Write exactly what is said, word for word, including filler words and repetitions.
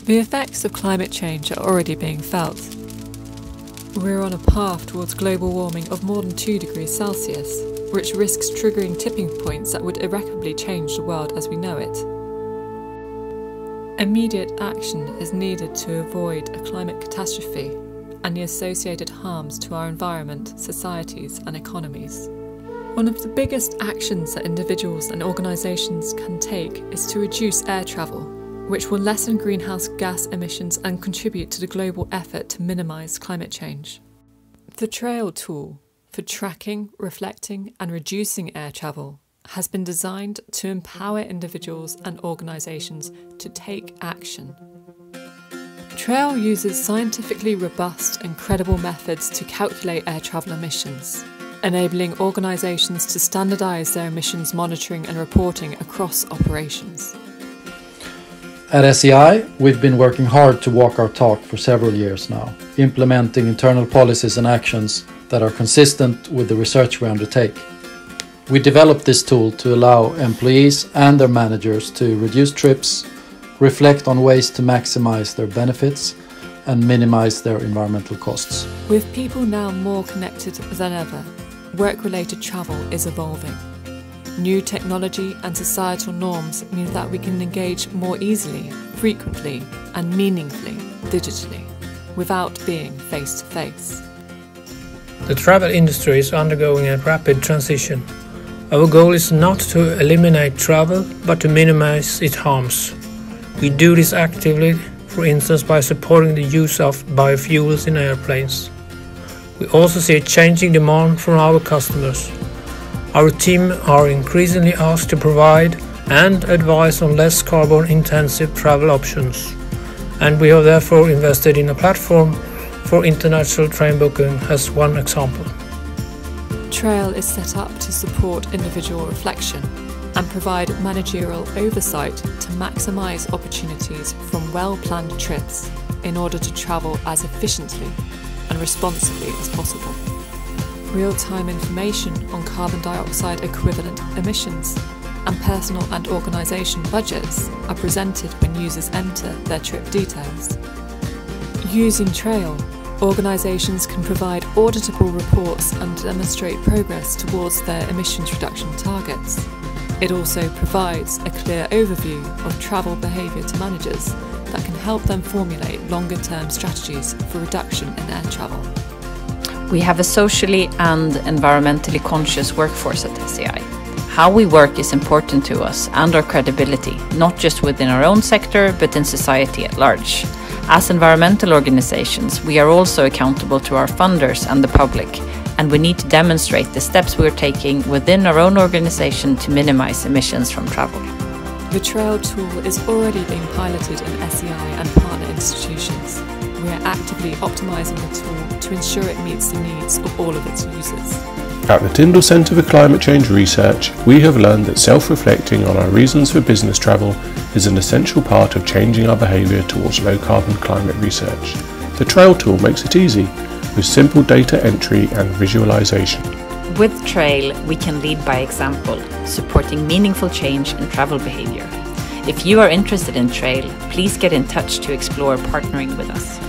The effects of climate change are already being felt. We're on a path towards global warming of more than two degrees Celsius, which risks triggering tipping points that would irreparably change the world as we know it. Immediate action is needed to avoid a climate catastrophe and the associated harms to our environment, societies and economies. One of the biggest actions that individuals and organisations can take is to reduce air travel, which will lessen greenhouse gas emissions and contribute to the global effort to minimise climate change. The Trail tool for tracking, reflecting and reducing air travel has been designed to empower individuals and organisations to take action. Trail uses scientifically robust and credible methods to calculate air travel emissions, enabling organisations to standardise their emissions monitoring and reporting across operations. At S E I, we've been working hard to walk our talk for several years now, implementing internal policies and actions that are consistent with the research we undertake. We developed this tool to allow employees and their managers to reduce trips, reflect on ways to maximize their benefits, and minimize their environmental costs. With people now more connected than ever, work-related travel is evolving. New technology and societal norms mean that we can engage more easily, frequently and meaningfully digitally, without being face-to-face. The travel industry is undergoing a rapid transition. Our goal is not to eliminate travel, but to minimize its harms. We do this actively, for instance by supporting the use of biofuels in airplanes. We also see a changing demand from our customers. Our team are increasingly asked to provide and advise on less carbon-intensive travel options, and we have therefore invested in a platform for international train booking as one example. Trail is set up to support individual reflection and provide managerial oversight to maximise opportunities from well-planned trips in order to travel as efficiently and responsibly as possible. Real-time information on carbon dioxide equivalent emissions and personal and organisation budgets are presented when users enter their trip details. Using Trail, organisations can provide auditable reports and demonstrate progress towards their emissions reduction targets. It also provides a clear overview of travel behaviour to managers that can help them formulate longer-term strategies for reduction in air travel. We have a socially and environmentally conscious workforce at S E I. How we work is important to us and our credibility, not just within our own sector, but in society at large. As environmental organizations, we are also accountable to our funders and the public, and we need to demonstrate the steps we are taking within our own organization to minimize emissions from travel. The Trail tool is already being piloted in S E I and partner institutions. We are actively optimising the tool to ensure it meets the needs of all of its users. At the Tyndall Centre for Climate Change Research, we have learned that self-reflecting on our reasons for business travel is an essential part of changing our behaviour towards low-carbon climate research. The Trail tool makes it easy, with simple data entry and visualisation. With Trail, we can lead by example, supporting meaningful change in travel behaviour. If you are interested in Trail, please get in touch to explore partnering with us.